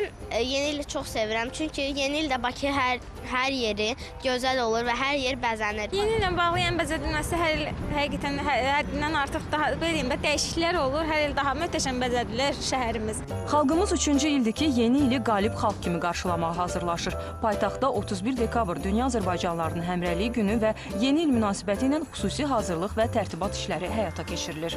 Mən yeni ili çox sevirəm, çünki yeni ildə Bakı hər yeri gözəl olur və hər yer bəzənir. Yeni ilə bağlı bəzədilməsi hər il həqiqətən həddindən artıq daha dəyişikliklər olur. Hər il daha möhtəşəm bəzədilir şəhərimiz. Xalqımız 3-cü ildir ki, yeni ili qalib xalq kimi qarşılamağa hazırlaşır. Paytaxtda 31 dekabr Dünya Azərbaycanlılarının Həmrəylik günü və yeni il münasibəti ilə xüsusi hazırlıq və tərtibat işləri həyata keçirilir.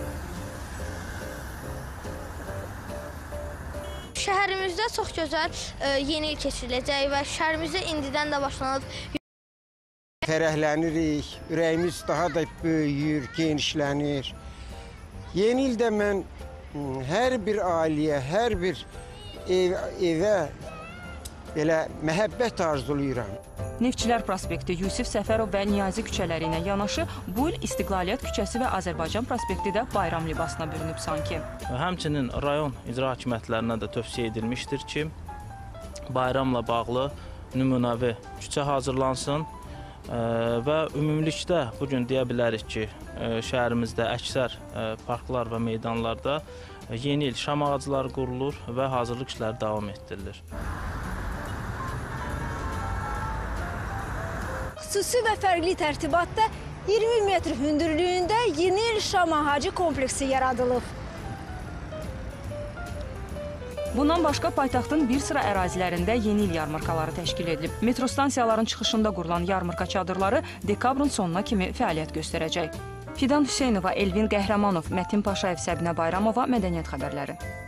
Şəhərimizdə çox gözəl yeni il keçiriləcək və şəhərimizdə indidən də başlanıb. Fərəhlənirik, ürəyimiz daha da böyüyür, genişlənir. Yeni ildə mən hər bir ailəyə, hər bir evə belə məhəbbət arzulayıram. Neftçilər prospekti, Yusif Səfərov və Niyazi küçələri ilə yanaşı, bu il İstiqlaliyyət küçəsi və Azərbaycan prospekti də bayram libasına bürünüb sanki. Həmçinin rayon icra hakimiyyətlərinə də tövsiyə edilmişdir ki, bayramla bağlı nümunəvi küçə hazırlansın və ümumilikdə bugün deyə bilərik ki, şəhərimizdə əksər parklar və meydanlarda yeni il şam ağacları qurulur və hazırlıq işləri davam etdirilir. Xüsusi və fərqli tərtibatda 20 metr hündürlüyündə yeni il şam ağacı kompleksi yaradılıb. Bundan başqa paytaxtın bir sıra ərazilərində yeni il yarmarkaları təşkil edilib. Metro stansiyaların çıxışında qurulan yarmarka çadırları dekabrın sonuna kimi fəaliyyət göstərəcək. Fidan Hüseynova, Elvin Qəhrəmanov, Mətin Paşayev, Səbinə Bayramova, Mədəniyyət xəbərləri.